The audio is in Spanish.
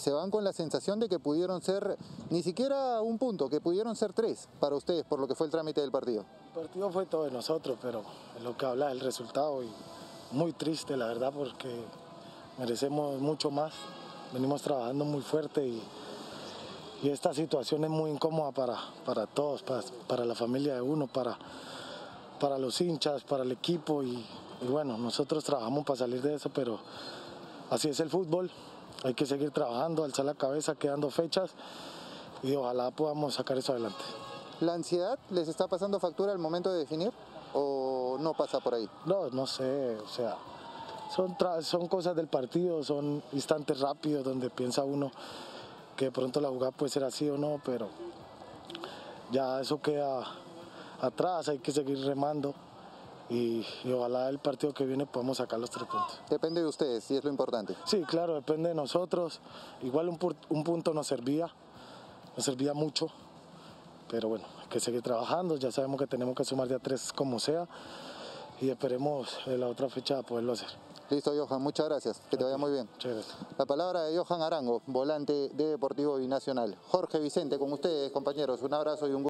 se van con la sensación de que pudieron ser ni siquiera un punto, que pudieron ser 3 para ustedes por lo que fue el trámite del partido. El partido fue todo de nosotros, pero en lo que habla el resultado, y muy triste la verdad, porque merecemos mucho más. Venimos trabajando muy fuerte y esta situación es muy incómoda para todos, para la familia de uno, para los hinchas, para el equipo y bueno, nosotros trabajamos para salir de eso, pero así es el fútbol, hay que seguir trabajando, alzar la cabeza, quedando fechas y ojalá podamos sacar eso adelante. ¿La ansiedad les está pasando factura al momento de definir o no pasa por ahí? No sé, o sea, son cosas del partido, son instantes rápidos donde piensa uno que de pronto la jugada puede ser así o no, pero ya eso queda atrás, hay que seguir remando y ojalá el partido que viene podamos sacar los 3 puntos. Depende de ustedes, y es lo importante. Sí, claro, depende de nosotros. Igual un punto nos servía mucho, pero bueno, hay que seguir trabajando, ya sabemos que tenemos que sumar de a 3 como sea y esperemos en la otra fecha poderlo hacer. Listo, Johan, muchas gracias, que te vaya muy bien. Muchas gracias. La palabra de Johan Arango, volante de Deportivo Binacional. Jorge Vicente, con ustedes, compañeros, un abrazo y un gusto.